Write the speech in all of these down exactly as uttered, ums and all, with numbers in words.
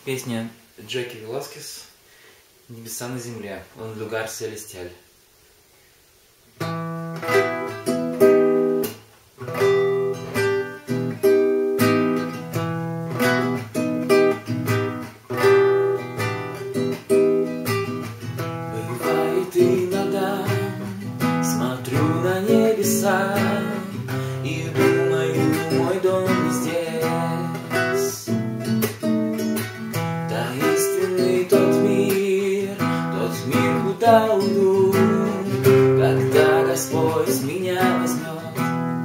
Песня Джеки Веласкес «Небеса на земле», «Un lugar celestial». Бывает иногда, смотрю на небеса и думаю, мой дом не здесь. Таинственный тот мир, тот мир, куда уйду, когда Господь меня возьмет.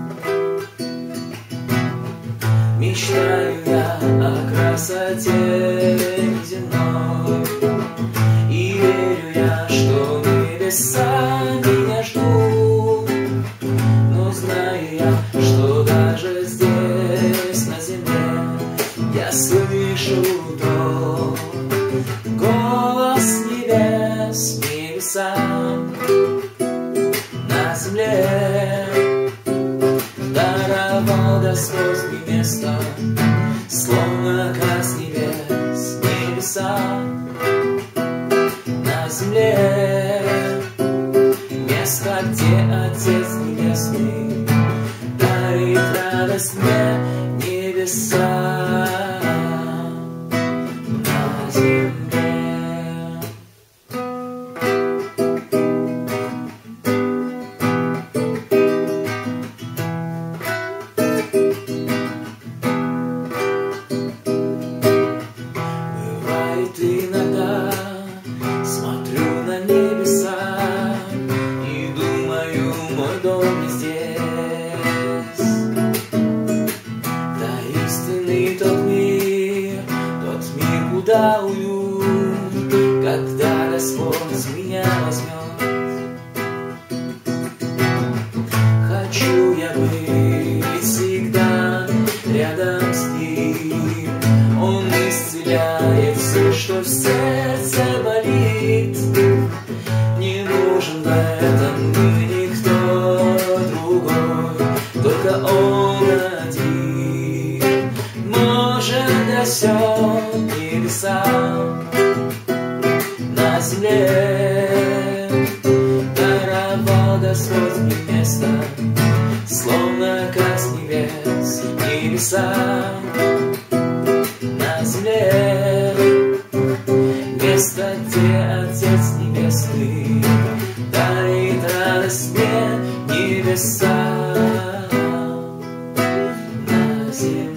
Мечтаю я о красоте земной, и верю я, что небеса меня ждут. Но знаю я, что даже здесь, на земле, я слышу тот голос небес, небеса на земле. Даровал Господь мне место, словно как с небес, небеса на земле. Место, где Отец Небесный дарит радость мне, небеса на земле. Бывает иногда, смотрю на небеса и думаю, мой дом не здесь. Таинственный тот мир, тот мир, куда уйду, когда Господь меня возьмет. Хочу я быть всегда рядом с Ним. Он исцеляет все, что в сердце болит. Не нужен в этом мне никто другой, только Он один может да все небеса на земле. Даровал Господь мне место, словно как с небес, небеса на земле. Место, где Отец Небесный дарит радость мне, небеса на земле.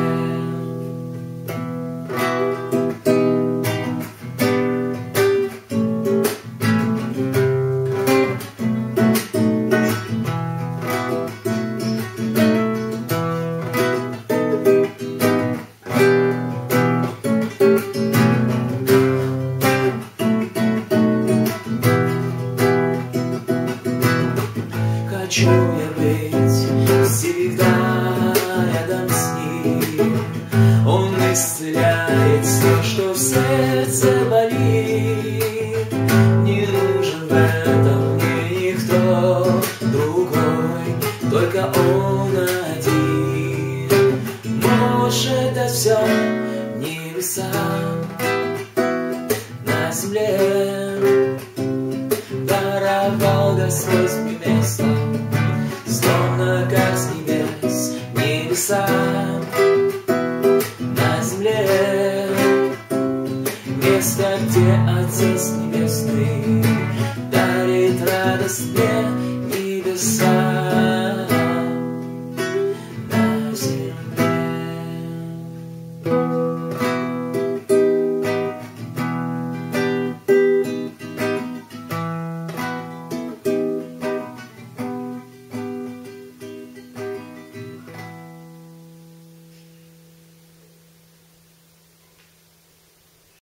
Хочу я быть всегда рядом с Ним. Он исцеляет все, что в сердце болит. Не нужен в этом мне никто другой, только Он один может да все небеса на земле. Даровал Господь мне место, словно как с небес, небеса на земле. Место, где Отец Небесный дарит радость мне, небеса.